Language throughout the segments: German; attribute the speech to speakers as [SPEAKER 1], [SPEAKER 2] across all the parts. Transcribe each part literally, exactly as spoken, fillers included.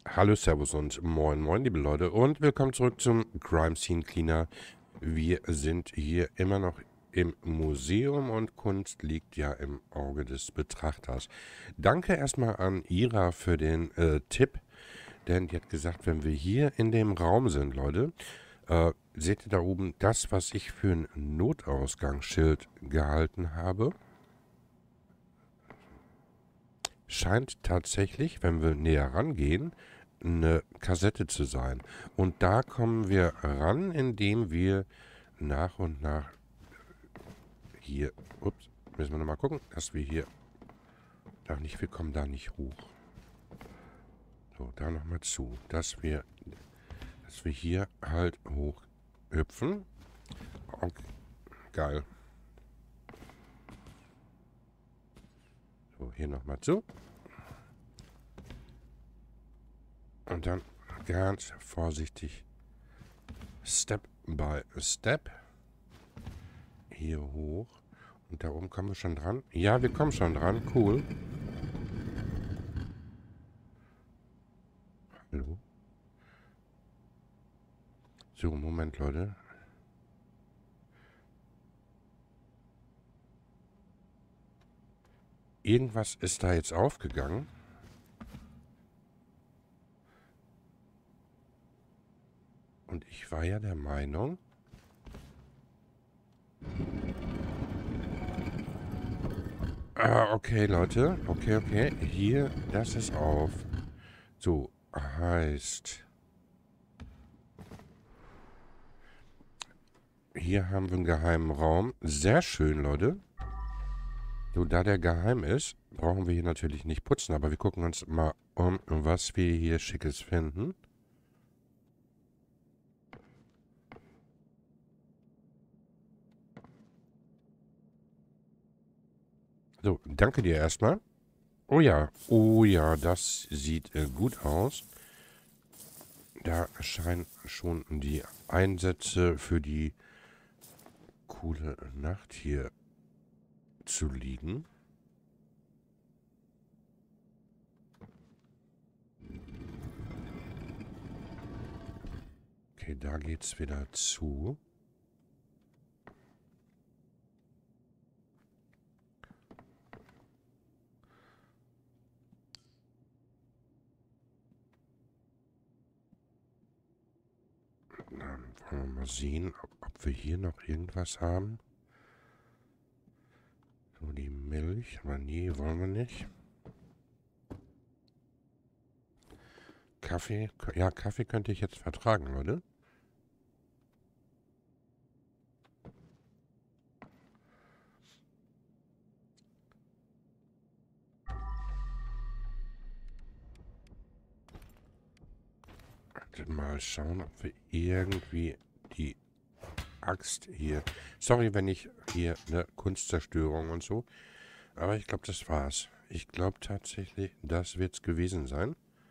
[SPEAKER 1] Hallo, Servus und moin moin, liebe Leute, und willkommen zurück zum Crime Scene Cleaner. Wir sind hier immer noch im Museum und Kunst liegt ja im Auge des Betrachters. Danke erstmal an Ira für den äh, Tipp, denn die hat gesagt, wenn wir hier in dem Raum sind, Leute, äh, seht ihr da oben das, was ich für ein Notausgangsschild gehalten habe? Scheint tatsächlich, wenn wir näher rangehen, eine Kassette zu sein. Und da kommen wir ran, indem wir nach und nach hier, ups, müssen wir nochmal gucken, dass wir hier, da nicht, wir kommen da nicht hoch. So, da nochmal zu, dass wir, dass wir hier halt hoch hüpfen. Okay, geil. So, hier nochmal zu. Und dann ganz vorsichtig, Step by Step, hier hoch. Und da oben kommen wir schon dran. Ja, wir kommen schon dran. Cool. Hallo. So, Moment, Leute. Irgendwas ist da jetzt aufgegangen. Und ich war ja der Meinung... Ah, okay, Leute. Okay, okay. Hier, das ist auf. So, heißt... Hier haben wir einen geheimen Raum. Sehr schön, Leute. So, da der geheim ist, brauchen wir hier natürlich nicht putzen. Aber wir gucken uns mal um, was wir hier Schickes finden. So, danke dir erstmal. Oh ja, oh ja, das sieht äh, gut aus. Da scheinen schon die Einsätze für die coole Nacht hier zu liegen. Okay, da geht's wieder zu. Dann wollen wir mal sehen, ob, ob wir hier noch irgendwas haben. So, die Milch. Aber nee, wollen wir nicht. Kaffee. Ja, Kaffee könnte ich jetzt vertragen, Leute. Mal schauen, ob wir irgendwie die Axt hier... Sorry, wenn ich hier eine Kunstzerstörung und so. Aber ich glaube, das war's. Ich glaube tatsächlich, das wird's gewesen sein.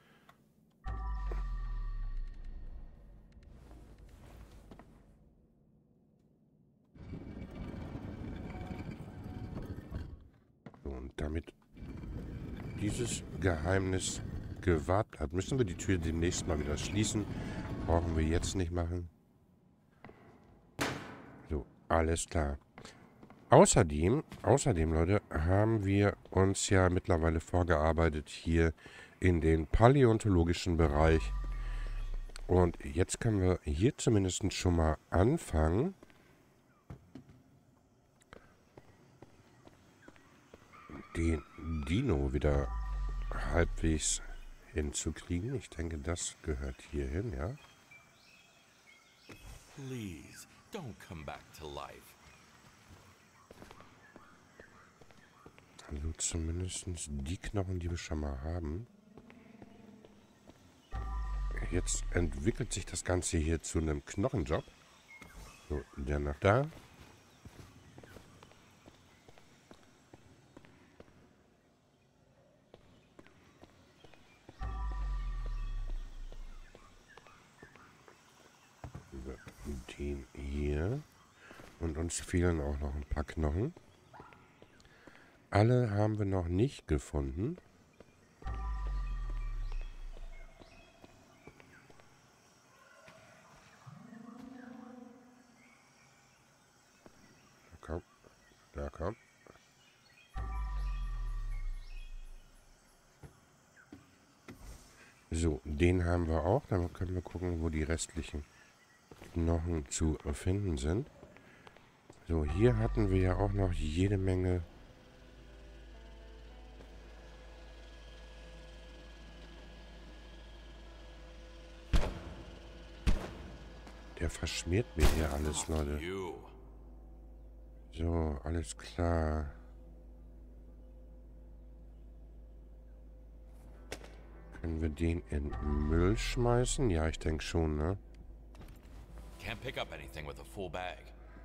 [SPEAKER 1] So, und damit dieses Geheimnis gewahrt bleibt, müssen wir die Tür demnächst mal wieder schließen. Brauchen wir jetzt nicht machen. So, alles klar. Außerdem, außerdem, Leute, haben wir uns ja mittlerweile vorgearbeitet hier in den paläontologischen Bereich. Und jetzt können wir hier zumindest schon mal anfangen, den Dino wieder halbwegs hinzukriegen. Ich denke, das gehört hier hin, ja.
[SPEAKER 2] Please, don't come back to life.
[SPEAKER 1] Also zumindest die Knochen, die wir schon mal haben. Jetzt entwickelt sich das Ganze hier zu einem Knochenjob. So, der nach da. Den hier. Und uns fehlen auch noch ein paar Knochen. Alle haben wir noch nicht gefunden. stärker. So, den haben wir auch. Dann können wir gucken, wo die restlichen Knochen zu finden sind. So, hier hatten wir ja auch noch jede Menge... Der verschmiert mir hier alles, Leute.
[SPEAKER 2] You.
[SPEAKER 1] So, alles klar. Können wir den in Müll schmeißen? Ja, ich denke schon, ne?
[SPEAKER 2] Can't pick up anything with a full bag.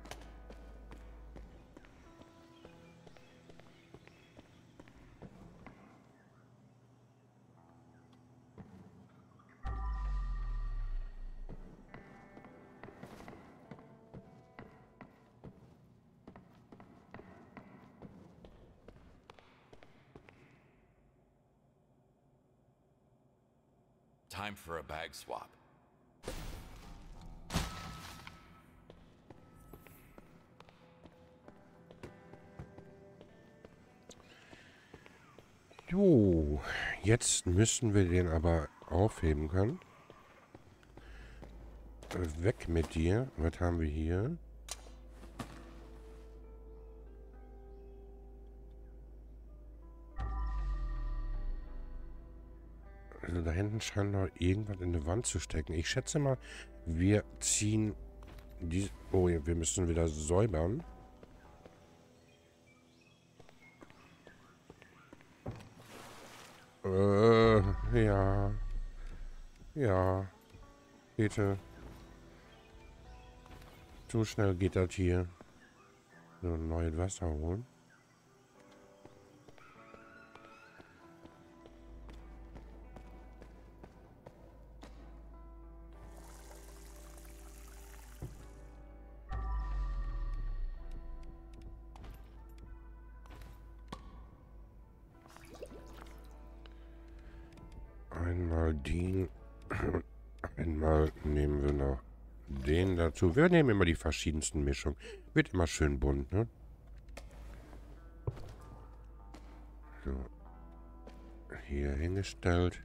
[SPEAKER 2] Time for a bag swap.
[SPEAKER 1] Jo, jetzt müssen wir den aber aufheben können. Äh, Weg mit dir. Was haben wir hier? Also da hinten scheint noch irgendwas in der Wand zu stecken. Ich schätze mal, wir ziehen die... Oh, ja, wir müssen wieder säubern. Äh, ja. Ja. Bitte. So schnell geht das hier. So, neues Wasser holen. Einmal den. Einmal nehmen wir noch den dazu. Wir nehmen immer die verschiedensten Mischungen. Wird immer schön bunt, ne? So. Hier hingestellt.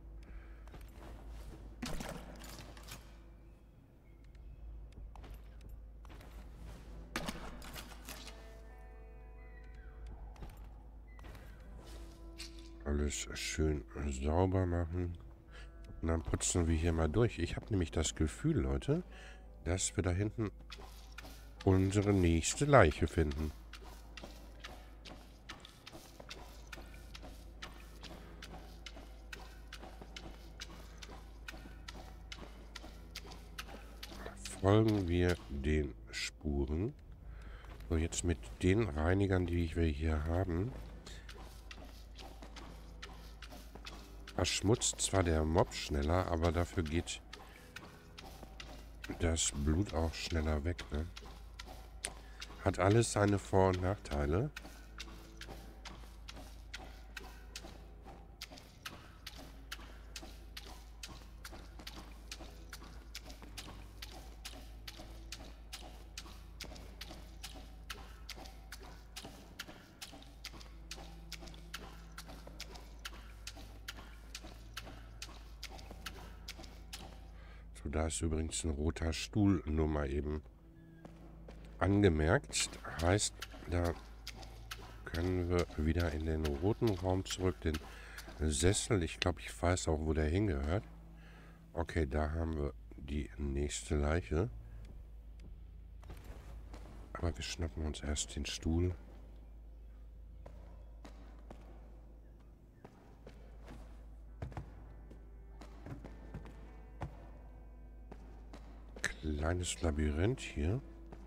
[SPEAKER 1] Alles schön sauber machen. Und dann putzen wir hier mal durch. Ich habe nämlich das Gefühl, Leute, dass wir da hinten unsere nächste Leiche finden. Folgen wir den Spuren. So, jetzt mit den Reinigern, die wir hier haben, verschmutzt zwar der Mob schneller, aber dafür geht das Blut auch schneller weg, ne? Hat alles seine Vor- und Nachteile. So, da ist übrigens ein roter Stuhl nur mal eben angemerkt. Heißt, da können wir wieder in den roten Raum zurück. Den Sessel, ich glaube, ich weiß auch, wo der hingehört. Okay, da haben wir die nächste Leiche. Aber wir schnappen uns erst den Stuhl. Kleines Labyrinth hier.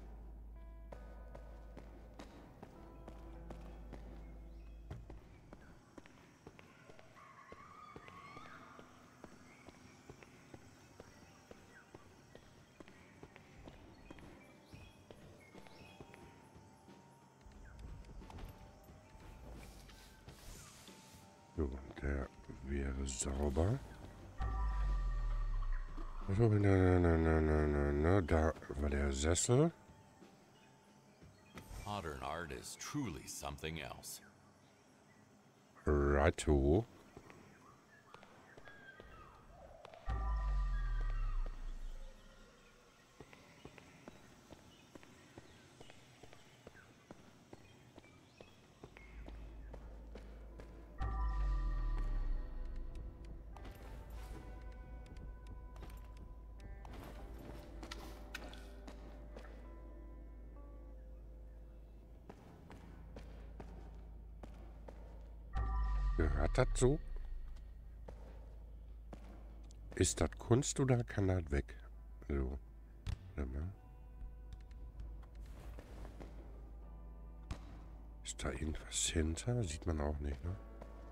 [SPEAKER 1] So, der wäre sauber. So, na, na, na, na, na, na, da war der Sessel.
[SPEAKER 2] Modern art is truly something else.
[SPEAKER 1] Righto. Gehört das so? Ist das Kunst oder kann das weg? So. Warte mal. Ist da irgendwas hinter? Sieht man auch nicht, ne?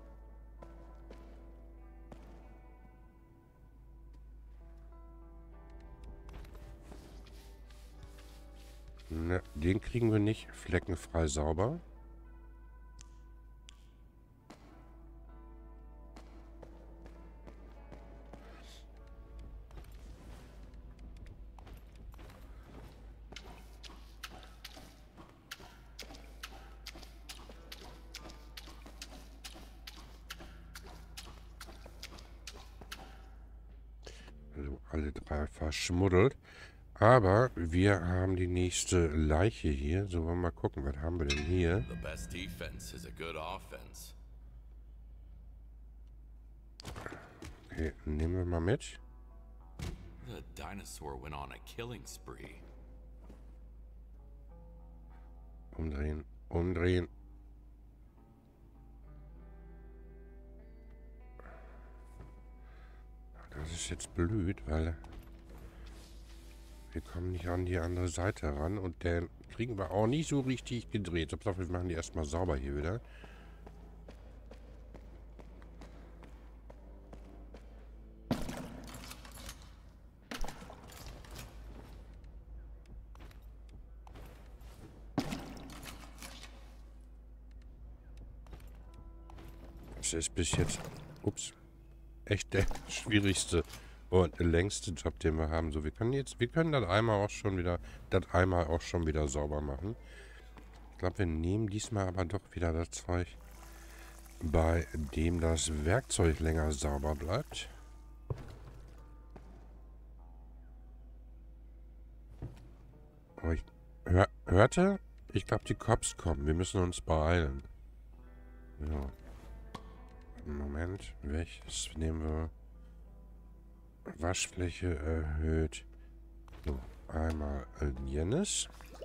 [SPEAKER 1] Ne, den kriegen wir nicht fleckenfrei sauber. Also alle drei verschmuddelt. Aber wir haben die nächste Leiche hier. So, wollen wir mal gucken, was haben wir denn hier?
[SPEAKER 2] The best defense is a good offense.
[SPEAKER 1] Okay, nehmen wir mal mit.
[SPEAKER 2] The dinosaur went on a killing spree.
[SPEAKER 1] Umdrehen, umdrehen. Das ist jetzt blöd, weil wir kommen nicht an die andere Seite ran und den kriegen wir auch nicht so richtig gedreht. Ich glaube, wir machen die erstmal sauber hier wieder. Das ist bis jetzt, ups, echt der schwierigste und längste Job, den wir haben. So, wir können jetzt, wir können das einmal auch schon wieder, das einmal auch schon wieder sauber machen. Ich glaube, wir nehmen diesmal aber doch wieder das Zeug, bei dem das Werkzeug länger sauber bleibt. Oh, ich, hör, hörte? Ich glaube, die Cops kommen. Wir müssen uns beeilen. Ja. Moment, welches nehmen wir? Waschfläche erhöht. So, einmal jenes.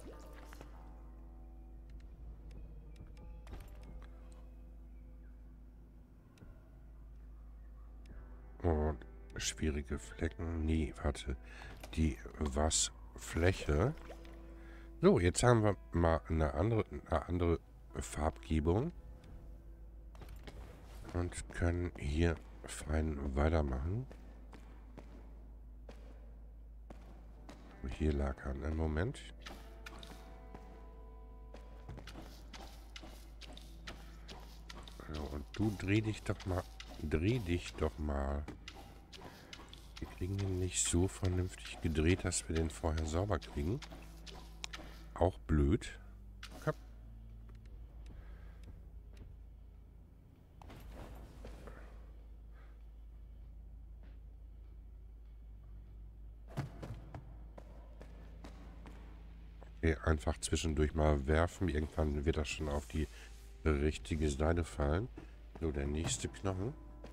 [SPEAKER 1] Und schwierige Flecken. Nee, warte. Die Waschfläche. So, jetzt haben wir mal eine andere, eine andere Farbgebung. Und können hier fein weitermachen. Hier lag er. Einen Moment. So, und du dreh dich doch mal. Dreh dich doch mal. Wir kriegen ihn nicht so vernünftig gedreht, dass wir den vorher sauber kriegen. Auch blöd. Komm. Okay, einfach zwischendurch mal werfen. Irgendwann wird das schon auf die richtige Seite fallen. So, der nächste Knochen.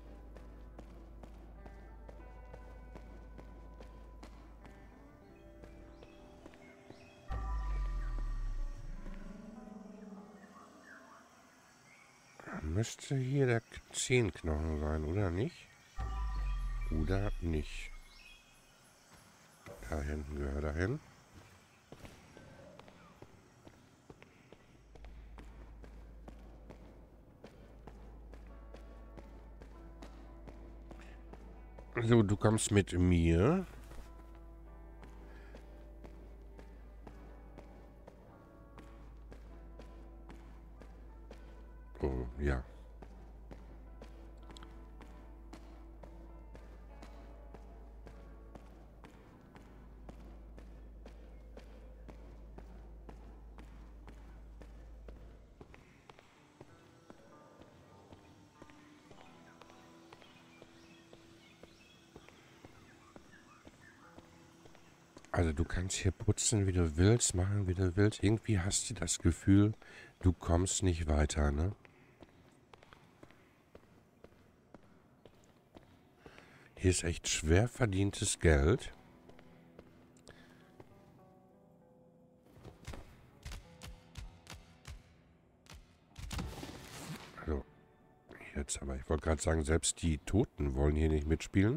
[SPEAKER 1] Müsste hier der Zehenknochen sein, oder nicht? Oder nicht? Da hinten gehört er hin. So, du kommst mit mir. Oh, ja. Also du kannst hier putzen, wie du willst, machen, wie du willst. Irgendwie hast du das Gefühl, du kommst nicht weiter, ne? Hier ist echt schwer verdientes Geld. Also, jetzt aber, ich wollte gerade sagen, selbst die Toten wollen hier nicht mitspielen.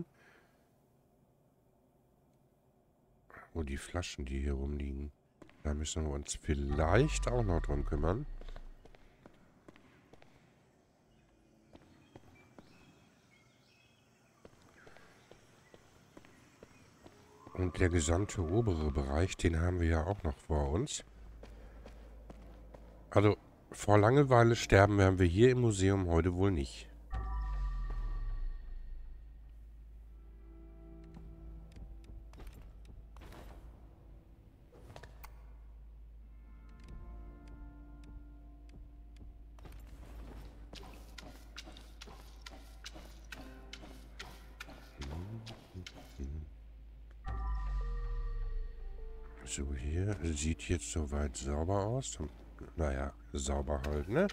[SPEAKER 1] Oh, die Flaschen, die hier rumliegen. Da müssen wir uns vielleicht auch noch drum kümmern. Und der gesamte obere Bereich, den haben wir ja auch noch vor uns. Also, vor Langeweile sterben werden wir hier im Museum heute wohl nicht. So, hier sieht jetzt soweit sauber aus. Naja, sauber halt, ne?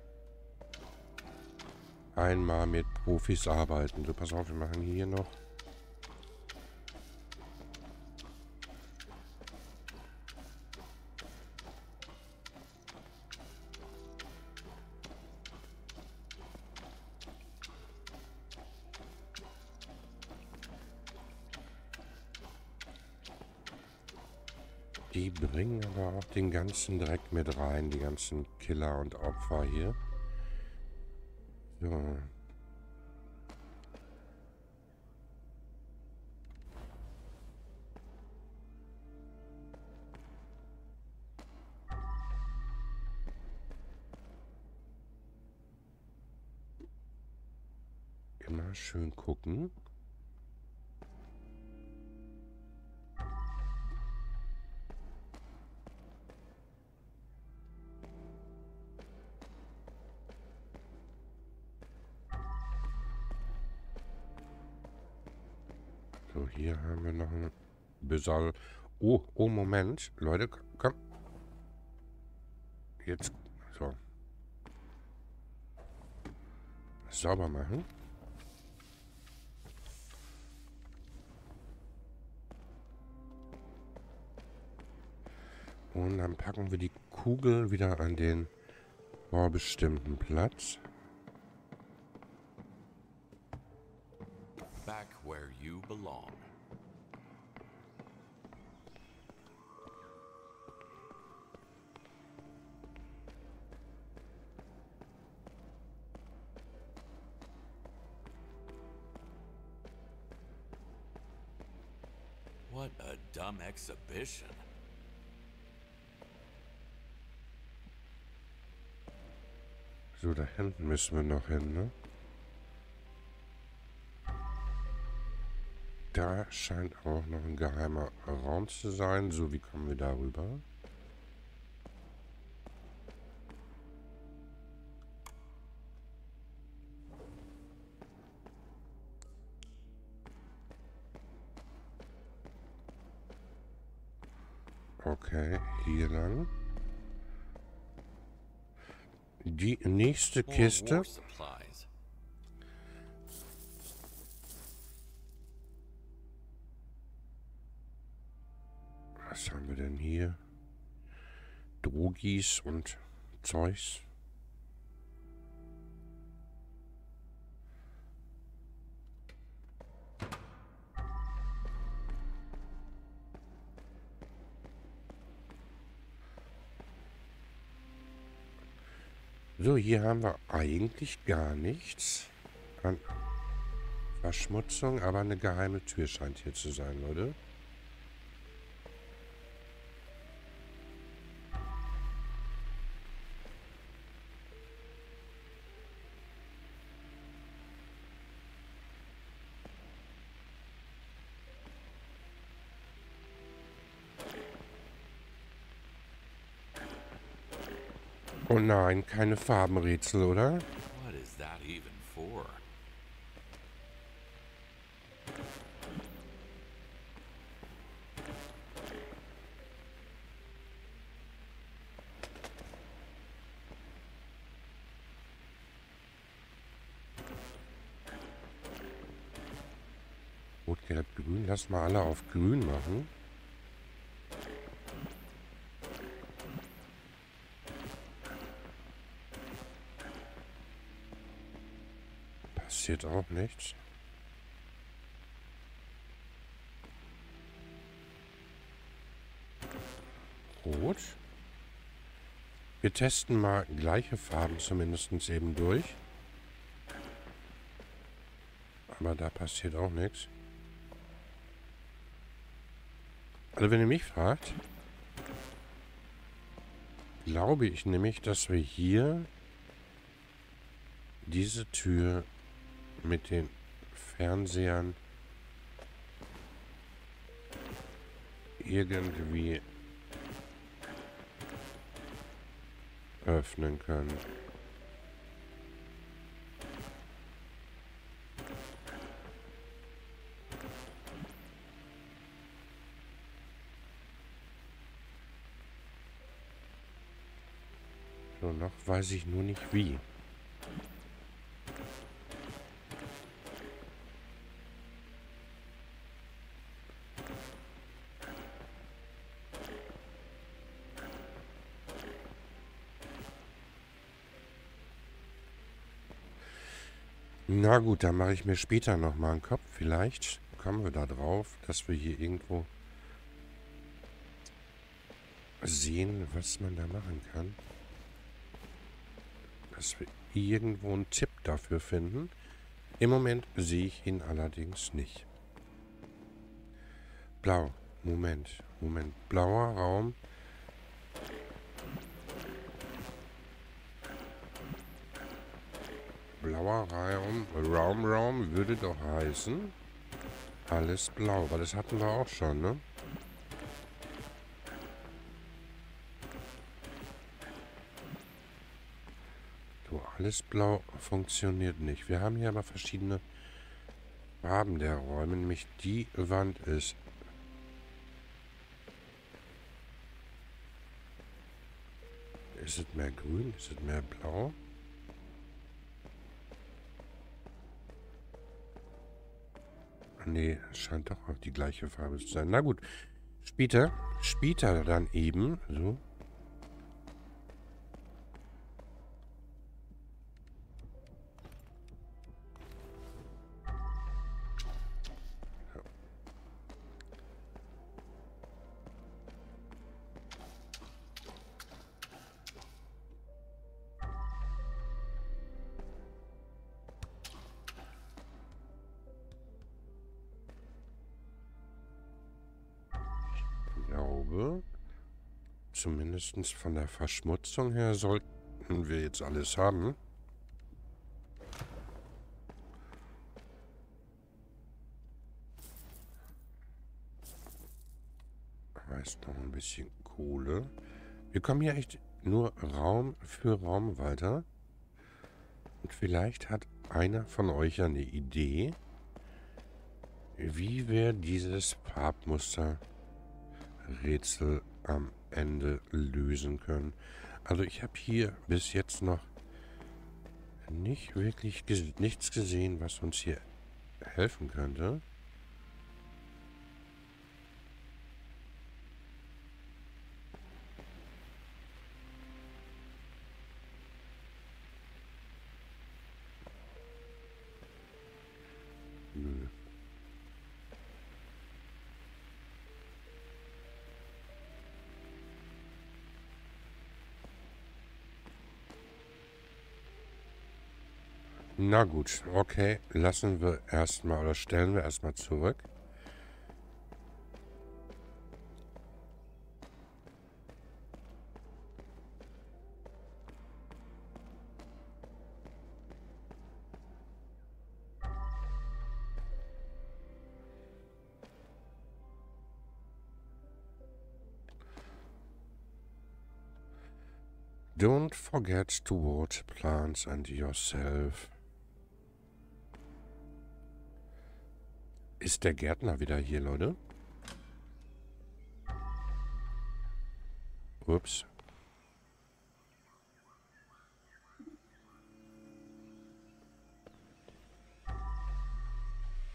[SPEAKER 1] Einmal mit Profis arbeiten. So, pass auf, wir machen hier noch. Die bringen aber auch den ganzen Dreck mit rein, die ganzen Killer und Opfer hier. So. Immer schön gucken. So, hier haben wir noch ein Besal. Oh, oh, Moment. Leute, komm. Jetzt, so. Sauber machen. Und dann packen wir die Kugel wieder an den vorbestimmten Platz.
[SPEAKER 2] Back where you belong. What a dumb exhibition.
[SPEAKER 1] So, da hinten müssen wir noch hin, ne? Da scheint auch noch ein geheimer Raum zu sein. So, wie kommen wir darüber? Okay, hier lang. Die nächste
[SPEAKER 2] More
[SPEAKER 1] Kiste.
[SPEAKER 2] war supplies.
[SPEAKER 1] Was haben wir denn hier? Drogis und Zeugs. So, hier haben wir eigentlich gar nichts an Verschmutzung, aber eine geheime Tür scheint hier zu sein, Leute. Oh nein, keine Farbenrätsel, oder?
[SPEAKER 2] What is that even for?
[SPEAKER 1] Rot, Gelb, Grün. Lass mal alle auf Grün machen. Passiert auch nichts. Rot. Wir testen mal gleiche Farben zumindest eben durch. Aber da passiert auch nichts. Also wenn ihr mich fragt, glaube ich nämlich, dass wir hier diese Tür mit den Fernsehern irgendwie öffnen können. So, noch weiß ich nur nicht wie. Na gut, dann mache ich mir später nochmal einen Kopf. Vielleicht kommen wir da drauf, dass wir hier irgendwo sehen, was man da machen kann. Dass wir irgendwo einen Tipp dafür finden. Im Moment sehe ich ihn allerdings nicht. Blau. Moment. Moment. Blauer Raum. Blauer Raum. Raum, Raum würde doch heißen. Alles blau. Weil das hatten wir auch schon, ne? So, alles blau funktioniert nicht. Wir haben hier aber verschiedene Farben der Räume. Nämlich die Wand ist Ist es mehr grün? Ist es mehr blau? Nee, es scheint doch auch die gleiche Farbe zu sein. Na gut. Später. Später dann eben. So. Glaube, zumindest von der Verschmutzung her sollten wir jetzt alles haben. Da ist noch ein bisschen Kohle. Wir kommen hier echt nur Raum für Raum weiter. Und vielleicht hat einer von euch ja eine Idee, wie wir dieses Farbmuster Rätsel am Ende lösen können. Also ich habe hier bis jetzt noch nicht wirklich ges nichts gesehen, was uns hier helfen könnte. Nö. Na gut, okay, lassen wir erstmal oder stellen wir erstmal zurück. Don't forget to water plants and yourself. Ist der Gärtner wieder hier, Leute? Ups.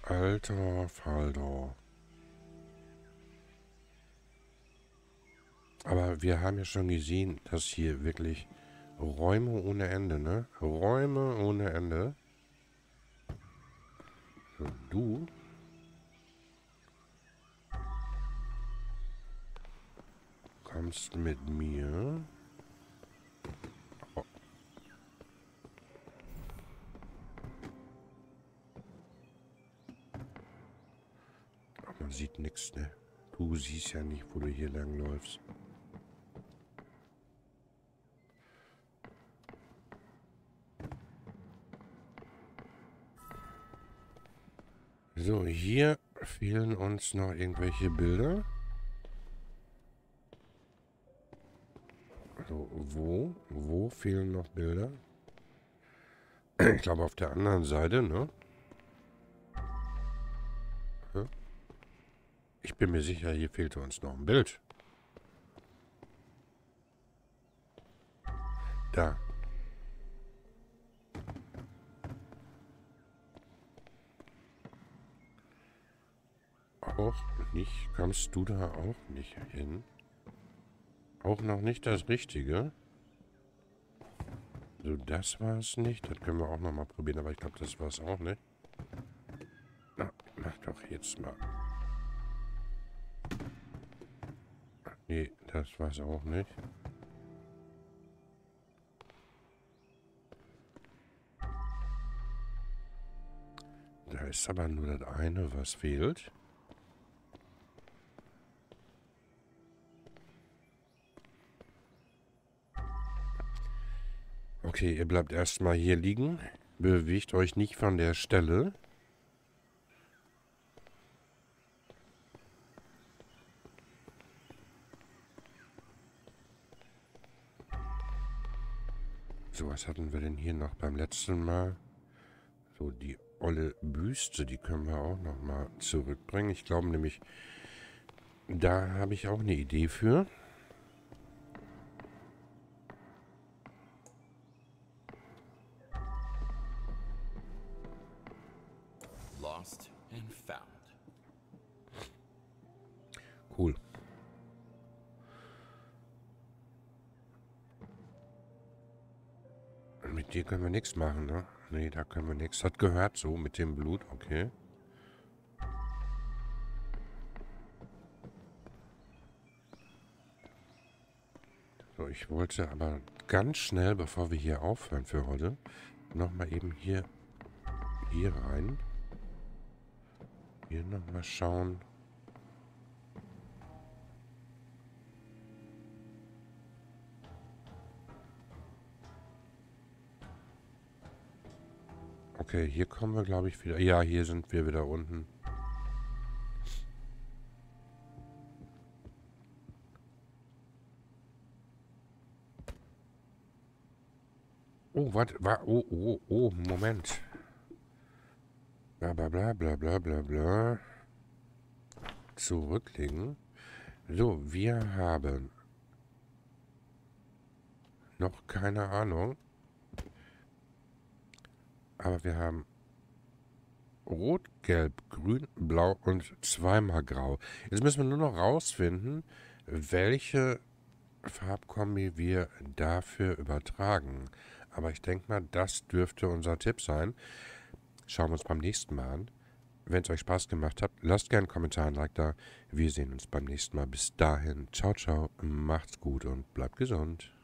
[SPEAKER 1] Alter Falter. Aber wir haben ja schon gesehen, dass hier wirklich Räume ohne Ende, ne? Räume ohne Ende. So, du. Kommst mit mir. Oh. Man sieht nichts, ne? Du siehst ja nicht, wo du hier lang läufst. So, hier fehlen uns noch irgendwelche Bilder. So, wo? Wo fehlen noch Bilder? Ich glaube auf der anderen Seite, ne? Ich bin mir sicher, hier fehlte uns noch ein Bild. Da. Auch nicht. Kommst du da auch nicht hin? Auch noch nicht das Richtige. So, das war es nicht. Das können wir auch noch mal probieren, aber ich glaube, das war es auch nicht. Na, mach doch jetzt mal. Nee, das war es auch nicht. Da ist aber nur das eine, was fehlt. Okay, ihr bleibt erstmal hier liegen. Bewegt euch nicht von der Stelle. So, was hatten wir denn hier noch beim letzten Mal? So, die olle Büste, die können wir auch noch mal zurückbringen. Ich glaube nämlich, da habe ich auch eine Idee für.
[SPEAKER 2] Lost and found.
[SPEAKER 1] Cool. Mit dir können wir nichts machen, ne? Nee, da können wir nichts. Hat gehört so mit dem Blut, okay. So, ich wollte aber ganz schnell, bevor wir hier aufhören für heute, nochmal eben hier, hier rein. Hier nochmal schauen. Okay, hier kommen wir, glaube ich, wieder. Ja, hier sind wir wieder unten. Oh, was? Wa oh, oh, oh, Moment. Bla, bla, bla, bla, bla, bla, bla. Zurücklegen. So, wir haben noch keine Ahnung. Aber wir haben Rot, Gelb, Grün, Blau und zweimal Grau. Jetzt müssen wir nur noch rausfinden, welche Farbkombi wir dafür übertragen. Aber ich denke mal, das dürfte unser Tipp sein. Schauen wir uns beim nächsten Mal an. Wenn es euch Spaß gemacht hat, lasst gerne einen Kommentar, ein Like da. Wir sehen uns beim nächsten Mal. Bis dahin, ciao, ciao, macht's gut und bleibt gesund.